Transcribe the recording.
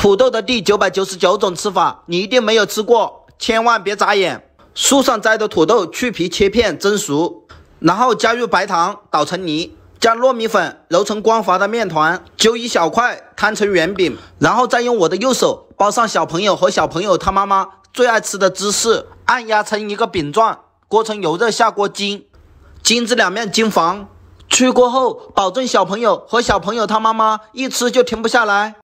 土豆的第999种吃法，你一定没有吃过，千万别眨眼。树上摘的土豆去皮切片蒸熟，然后加入白糖捣成泥，将糯米粉揉成光滑的面团，揪一小块摊成圆饼，然后再用我的右手包上小朋友和小朋友他妈妈最爱吃的芝士，按压成一个饼状，锅成油热下锅煎，煎至两面金黄。去锅后，保证小朋友和小朋友他妈妈一吃就停不下来。